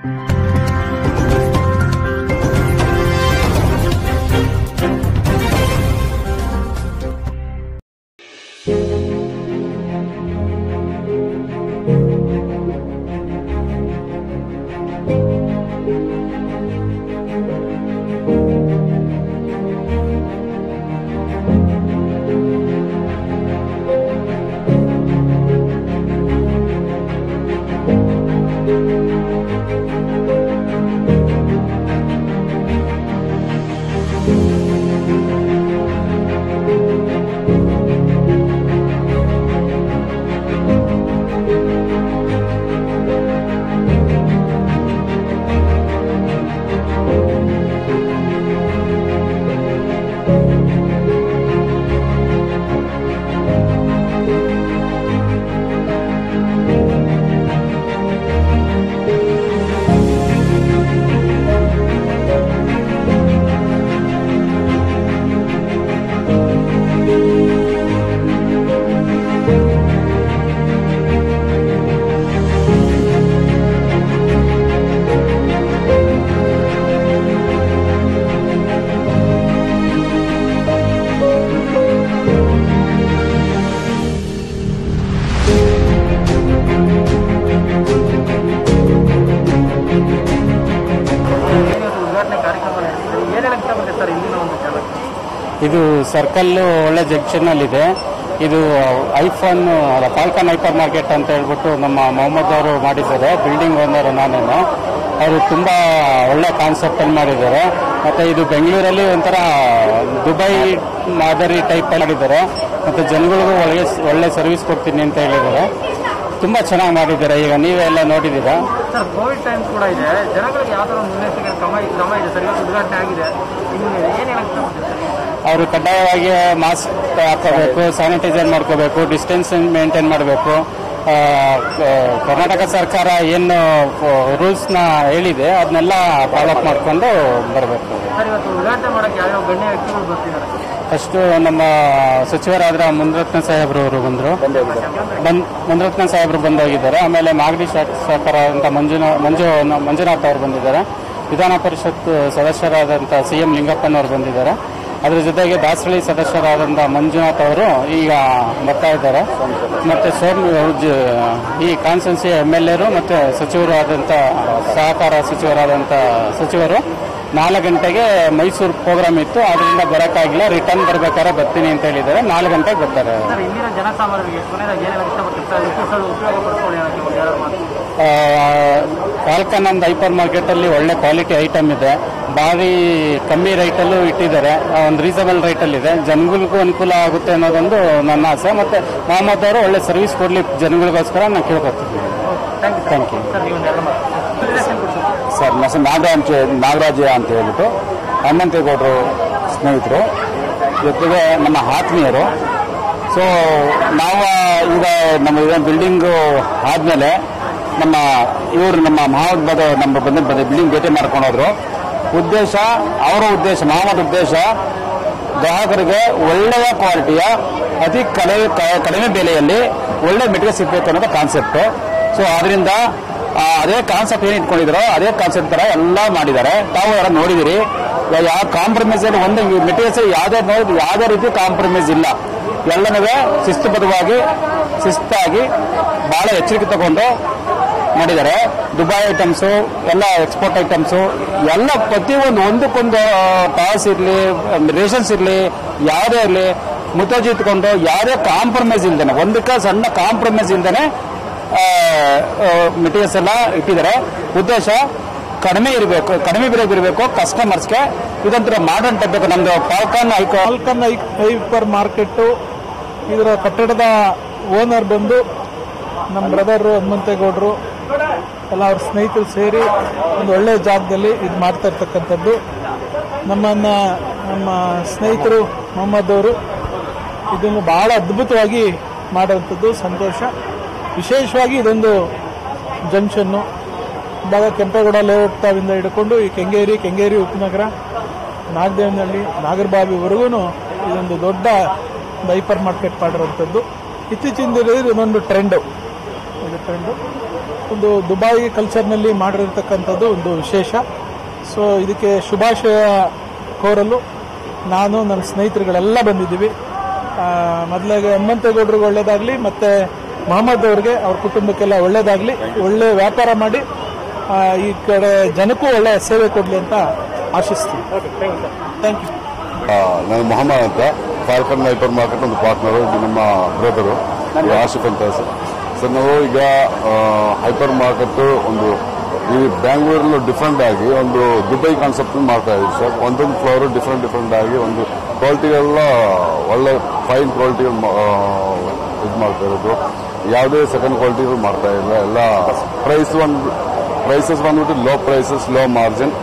ಇದು ಸರ್ಕಲ್ ಒಳ್ಳೆ ಜಂಕ್ಷನ್ ಅಲ್ಲಿ ಇದೆ. ಇದು ಐಫೋನ್ ಫಾಲ್ಕನ್ ಹೈಪರ್ ಮಾರ್ಕೆಟ್ ಅಂತ ಹೇಳ್ಬಿಟ್ಟು ನಮ್ಮ ಮೊಹಮ್ಮದ್ ಅವರು ಮಾಡಿದ್ದಾರೆ. ಬಿಲ್ಡಿಂಗ್ ಓನರ್ ನಾನೇನು. ಅವರು ತುಂಬಾ ಒಳ್ಳೆ ಕಾನ್ಸೆಪ್ಟ್ ಅಲ್ಲಿ ಮಾಡಿದ್ದಾರೆ. ಮತ್ತೆ ಇದು ಬೆಂಗಳೂರಲ್ಲಿ ಒಂಥರ ದುಬೈ ಮಾದರಿ ಟೈಪ್ ಮಾಡಿದ್ದಾರೆ. ಮತ್ತೆ ಜನಗಳಿಗೂ ಒಳ್ಳೆ ಸರ್ವಿಸ್ ಕೊಡ್ತೀನಿ ಅಂತ ಹೇಳಿದ್ದಾರೆ. ತುಂಬಾ ಚೆನ್ನಾಗಿ ಮಾಡಿದ್ದಾರೆ. ಈಗ ನೀವೆಲ್ಲ ನೋಡಿದ್ದೀರಾ ಸರ್. ಕೋವಿಡ್ ಟೈಮ್ ಕೂಡ ಇದೆ, ಜನಗಳಿಗೆ ಯಾವ ತರ ಮುನ್ನೆಚ್ಚರಿಕೆ ಕ್ರಮ ಇದೆ ಸರ್? ಇವತ್ತು ಉದ್ಘಾಟನೆ ಆಗಿದೆ, ಅವರು ಕಡ್ಡಾಯವಾಗಿ ಮಾಸ್ಕ್ ಹಾಕೋಬೇಕು, ಸ್ಯಾನಿಟೈಸರ್ ಮಾಡ್ಕೋಬೇಕು, ಡಿಸ್ಟೆನ್ಸ್ ಮೇಂಟೈನ್ ಮಾಡಬೇಕು. ಕರ್ನಾಟಕ ಸರ್ಕಾರ ಏನು ರೂಲ್ಸ್ನ ಹೇಳಿದೆ ಅದನ್ನೆಲ್ಲ ಫಾಲೋಅಪ್ ಮಾಡಿಕೊಂಡು ಬರಬೇಕು. ಫಸ್ಟ್ ನಮ್ಮ ಸಚಿವರಾದ ಮುನರತ್ನ ಸಾಹೇಬ್ರವರು ಮುನರತ್ನ ಸಾಹೇಬ್ರು ಬಂದೋಗಿದ್ದಾರೆ. ಆಮೇಲೆ ಮಾಗಡಿ ಶಾಸಕರ ಅಂತ ಮಂಜುನಾಥ್ ಅವರು ಬಂದಿದ್ದಾರೆ. ವಿಧಾನ ಪರಿಷತ್ ಸದಸ್ಯರಾದಂಥ CM ಲಿಂಗಪ್ಪನವರು ಬಂದಿದ್ದಾರೆ. ಅದರ ಜೊತೆಗೆ ದಾಸರಳ್ಳಿ ಸದಸ್ಯರಾದಂಥ ಮಂಜುನಾಥ್ ಅವರು ಈಗ ಬರ್ತಾ ಇದ್ದಾರೆ. ಮತ್ತೆ ಈ ಕಾನ್ಸ್ಟೆನ್ಸಿ MLA ಮತ್ತೆ ಸಚಿವರು ಆದಂಥ ಸಹಕಾರ ಸಚಿವರು 4 ಗಂಟೆಗೆ ಮೈಸೂರು ಪ್ರೋಗ್ರಾಮ್ ಇತ್ತು, ಅದರಿಂದ ಬರೋಕ್ಕಾಗಿಲ್ಲ. ರಿಟರ್ನ್ ಬರ್ಬೇಕಾದ್ರೆ ಬರ್ತೀನಿ ಅಂತ ಹೇಳಿದ್ದಾರೆ. 4 ಗಂಟೆಗೆ ಬರ್ತಾರೆ. ಫಾಲ್ಕನ್ ಅಂಡ್ ಹೈಪರ್ ಮಾರ್ಕೆಟ್ ಅಲ್ಲಿ ಒಳ್ಳೆ ಕ್ವಾಲಿಟಿ ಐಟಮ್ ಇದೆ. ಭಾರಿ ಕಮ್ಮಿ ರೈಟಲ್ಲೂ ಇಟ್ಟಿದ್ದಾರೆ. ಒಂದು ರೀಸನಬಲ್ ರೈಟಲ್ಲಿ ಇದೆ. ಜನಗಳಿಗೂ ಅನುಕೂಲ ಆಗುತ್ತೆ ಅನ್ನೋದೊಂದು ನನ್ನ ಆಸೆ. ಮತ್ತೆ ಮೊಹಮ್ಮದ್ ಅವರು ಒಳ್ಳೆ ಸರ್ವಿಸ್ ಕೊಡ್ಲಿ ಜನಗಳಿಗೋಸ್ಕರ ನಾನು ಕೇಳ್ಕೊತೀನಿ. Thank you sir. ನಾಗರಾಜ ಅಂತ ಹೇಳ್ಬಿಟ್ಟು ಹನುಮಂತೇಗೌಡರು ಸ್ನೇಹಿತರು, ಜೊತೆಗೆ ನಮ್ಮ ಆತ್ಮೀಯರು. ಸೊ ನಾವು ಈಗ ನಮ್ಮ ಬಿಲ್ಡಿಂಗು ಆದಮೇಲೆ ನಮ್ಮ ಮಹಮ್ಮದ್ ನಮ್ಮ ಬಂದ ಬಿಲ್ಡಿಂಗ್ ಭೇಟಿ ಮಾಡ್ಕೊಂಡು ಹೋದ್ರು. ಮೊಹಮ್ಮದ್ ಉದ್ದೇಶ ಗ್ರಾಹಕರಿಗೆ ಒಳ್ಳೆಯ ಕ್ವಾಲಿಟಿಯ ಅತಿ ಕಡಿಮೆ ಬೆಲೆಯಲ್ಲಿ ಒಳ್ಳೆ ಮೆಟೀರಿಯಲ್ ಸಿಗಬೇಕು ಅನ್ನೋದು ಕಾನ್ಸೆಪ್ಟ್. ಸೊ ಅದರಿಂದ ಅದೇ ಕಾನ್ಸೆಪ್ಟ್ ಏನು ಇಟ್ಕೊಂಡಿದ್ರು ಅದೇ ಕಾನ್ಸೆಪ್ಟ್ ತರ ಎಲ್ಲ ಮಾಡಿದ್ದಾರೆ. ತಾವು ಯಾರು ನೋಡಿದಿರಿ, ಯಾವ ಕಾಂಪ್ರಮೈಸ್ ಅಲ್ಲಿ ಒಂದು ಮೆಟೀರಿಯಲ್ಸ್ ಯಾವುದೇ ರೀತಿ ಕಾಂಪ್ರಮೈಸ್ ಇಲ್ಲ. ಎಲ್ಲನೂ ಶಿಸ್ತಾಗಿ ಬಹಳ ಎಚ್ಚರಿಕೆ ತಗೊಂಡು ಮಾಡಿದ್ದಾರೆ. ದುಬೈ ಐಟಮ್ಸು ಎಲ್ಲ ಎಕ್ಸ್ಪೋರ್ಟ್ ಐಟಮ್ಸು ಎಲ್ಲ ಪ್ರತಿಯೊಂದು ಒಂದಕ್ಕೊಂದು ಟಾಸ್ ಇರಲಿ, ರೇಷನ್ಸ್ ಇರಲಿ, ಯಾವುದೇ ಇರಲಿ ಮುತುವರ್ಜಿ ಇಟ್ಕೊಂಡು ಯಾವುದೇ ಕಾಂಪ್ರಮೈಸ್ ಇಲ್ದೇನೆ, ಒಂದಕ್ಕೆ ಸಣ್ಣ ಕಾಂಪ್ರಮೈಸ್ ಇಲ್ದೇನೆ ಮೆಟೀರಿಯಲ್ಸ್ ಎಲ್ಲ ಇಟ್ಟಿದ್ದಾರೆ. ಉದ್ದೇಶ ಕಡಿಮೆ ಬೆಲೆಗೆ ಇರಬೇಕು ಕಸ್ಟಮರ್ಸ್ಗೆ. ಇದೊಂಥರ ಮಾಡರ್ನ್ ಟೈಪ್ ಬೇಕು. ನಮ್ದು ಫಾಲ್ಕನ್ ಹೈಪರ್ ಮಾರ್ಕೆಟ್ ಇದರ ಕಟ್ಟಡದ ಓನರ್ ಬಂದು ನಮ್ಮ ಬ್ರದರ್ ಹನುಮಂತೇಗೌಡರು ಎಲ್ಲ ಅವ್ರ ಸ್ನೇಹಿತರು ಸೇರಿ ಒಂದು ಒಳ್ಳೆಯ ಜಾಗದಲ್ಲಿ ಇದು ಮಾಡ್ತಾ ಇರ್ತಕ್ಕಂಥದ್ದು. ನಮ್ಮ ಸ್ನೇಹಿತರು ಮೊಹಮ್ಮದ್ ಅವರು ಇದನ್ನು ಬಹಳ ಅದ್ಭುತವಾಗಿ ಮಾಡುವಂಥದ್ದು ಸಂತೋಷ. ವಿಶೇಷವಾಗಿ ಇದೊಂದು ಜಂಕ್ಷನ್ನು ಇವಾಗ ಕೆಂಪೇಗೌಡ ಲೇಔಟ್ ತಾವಿಂದ ಹಿಡ್ಕೊಂಡು ಈ ಕೆಂಗೇರಿ ಉಪನಗರ ನಾಗದೇವನಹಳ್ಳಿ ನಾಗರಬಾವಿವರೆಗೂ ಇದೊಂದು ದೊಡ್ಡ ಹೈಪರ್ ಮಾರ್ಕೆಟ್ ಮಾಡಿರುವಂಥದ್ದು. ಇತ್ತೀಚಿನ ದಿನದಲ್ಲಿ ಇದೊಂದು ಟ್ರೆಂಡು. ಒಂದು ದುಬಾಯಿ ಕಲ್ಚರ್ನಲ್ಲಿ ಮಾಡಿರ್ತಕ್ಕಂಥದ್ದು ಒಂದು ವಿಶೇಷ. ಸೊ ಇದಕ್ಕೆ ಶುಭಾಶಯ ಕೋರಲು ನಾನು ನನ್ನ ಸ್ನೇಹಿತರುಗಳೆಲ್ಲ ಬಂದಿದ್ದೀವಿ. ಮೊದಲಿಗೆ ಹನುಮಂತೇಗೌಡರಿಗೆ ಒಳ್ಳೇದಾಗಲಿ, ಮತ್ತು ಮೊಹಮ್ಮದ್ ಅವ್ರಿಗೆ ಅವ್ರ ಕುಟುಂಬಕ್ಕೆಲ್ಲ ಒಳ್ಳೇದಾಗಲಿ, ಒಳ್ಳೆ ವ್ಯಾಪಾರ ಮಾಡಿ ಈ ಕಡೆ ಜನಕ್ಕೂ ಒಳ್ಳೆ ಸೇವೆ ಕೊಡಲಿ ಅಂತ ಆಶಿಸ್ತೀನಿ. Thank you. ನಾನು ಮೊಹಮ್ಮದ್ ಅಂತ, ಫಾಲ್ಕನ್ ಹೈಪರ್ ಮಾರ್ಕೆಟ್ ಒಂದು ಪಾರ್ಟ್ನರು, ಇದು ನಮ್ಮ ಬ್ರದರು ಆಶಿಫ್ ಅಂತ ಸರ್. ನಾವು ಈಗ ಹೈಪರ್ ಮಾರ್ಕೆಟ್ ಒಂದು ಈ ಬ್ಯಾಂಗ್ಳೂರಲ್ಲಿ ಡಿಫ್ರೆಂಟ್ ಆಗಿ ಒಂದು ದುಬೈ ಕಾನ್ಸೆಪ್ಟ್ ಮಾಡ್ತಾ ಇದ್ದೀವಿ ಸರ್. ಒಂದೊಂದು ಫ್ಲೋರ್ ಡಿಫ್ರೆಂಟ್ ಆಗಿ ಒಂದು ಕ್ವಾಲಿಟಿಗೆಲ್ಲ ಒಳ್ಳೆ ಫೈನ್ ಕ್ವಾಲಿಟಿ ಇದು ಮಾಡ್ತಾ ಇರೋದು. ಯಾವುದೇ ಸೆಕೆಂಡ್ ಕ್ವಾಲಿಟಿಗಳು ಮಾಡ್ತಾ ಇಲ್ಲ. ಎಲ್ಲ ಪ್ರೈಸಸ್ ಬಂದ್ಬಿಟ್ಟು low prices, low margin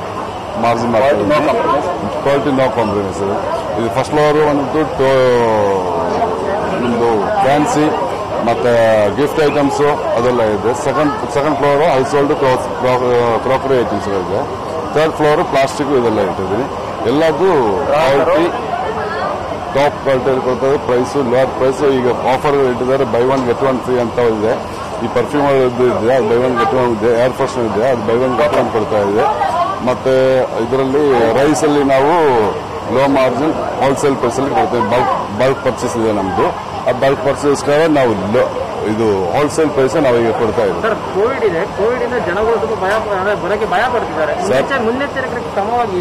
quality no compromise. ಇದು ಫಸ್ಟ್ ಫ್ಲೋರ್ ಬಂದ್ಬಿಟ್ಟು ನಿಮ್ಮದು ಫ್ಯಾನ್ಸಿ ಮತ್ತೆ ಗಿಫ್ಟ್ ಐಟಮ್ಸ್ ಅದೆಲ್ಲ ಇದೆ. Second floor household crockery items ಇದೆ. ಥರ್ಡ್ ಫ್ಲೋರ್ ಪ್ಲಾಸ್ಟಿಕ್ ಇದೆಲ್ಲ ಇಟ್ಟಿದ್ದೀನಿ. ಎಲ್ಲದೂ ಕ್ವಾಲಿಟಿ ಟಾಪ್ ಕ್ವಾಲಿಟಿಯಲ್ಲಿ ಕೊಡ್ತಾರೆ. Price lower price. ಈಗ ಆಫರ್ ಇಟ್ಟಿದ್ದಾರೆ, buy one get one free ಅಂತ ಇದೆ. ಈ ಪರ್ಫ್ಯೂಮ್ ಇದೆ, ಅದು ಬೈ ಒನ್ ಗೆಟ್ ಒನ್ ಇದೆ. ಏರ್ ಫ್ರೆಶ್ನರ್ ಇದೆ, ಅದು ಬೈ ಒನ್ ಗೆಟ್ ಒನ್ ಕೊಡ್ತಾ ಇದೆ. ಮತ್ತೆ ಇದರಲ್ಲಿ ರೈಸ್ ಅಲ್ಲಿ ನಾವು ಲೋ ಮಾರ್ಜಿನ್ ಹೋಲ್ಸೇಲ್ ಪ್ರೈಸ್ ಅಲ್ಲಿ ಕೊಡ್ತೇವೆ. ಬಲ್ಕ್ ಪರ್ಚೇಸ್ ಇದೆ ನಮ್ದು. ಆ ಬಲ್ಕ್ ಪರ್ಚೇಸ್ಗಾಗ ನಾವು ಇದು ಹೋಲ್ಸೇಲ್ ಪ್ರೈಸ್ ನಾವು ಈಗ ಕೊಡ್ತಾ ಇದ್ದೀವಿ. ಸರ್, ಕೋವಿಡ್ ಇದೆ. ಕೋವಿಡ್ ಇಂದ ಜನಗಳು ತುಂಬ ಬರೋಕ್ಕೆ ಭಯ ಪಡ್ತಿದ್ದಾರೆ. ಮುನ್ನೆಚ್ಚರಿಕೆ ಕ್ರಮವಾಗಿ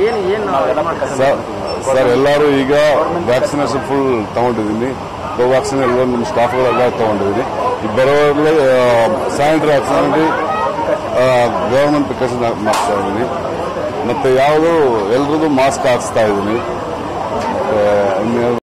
ಸರ್ ಎಲ್ಲರೂ ಈಗ ವ್ಯಾಕ್ಸಿನೇಷನ್ ಫುಲ್ ತಗೊಂಡಿದ್ದೀನಿ. ಕೋವ್ಯಾಕ್ಸಿನ್ ಎಲ್ಲ ನಿಮ್ಮ ಸ್ಟಾಫ್ಗಳೆಲ್ಲ ತಗೊಂಡಿದ್ದೀನಿ. ಈಗ ಬರೋವಾಗಲೇ ಸ್ಯಾನಿಟರಿ ಗವರ್ಮೆಂಟ್ ಪ್ರಿಕಾಷನ್ ಮಾಡ್ತಾ ಇದ್ದೀನಿ. ಮತ್ತೆ ಯಾವುದು ಎಲ್ರದ್ದು ಮಾಸ್ಕ್ ಹಾಕ್ಸ್ತಾ ಇದ್ದೀನಿ.